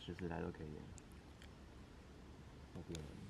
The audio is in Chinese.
随时来都可以。那边。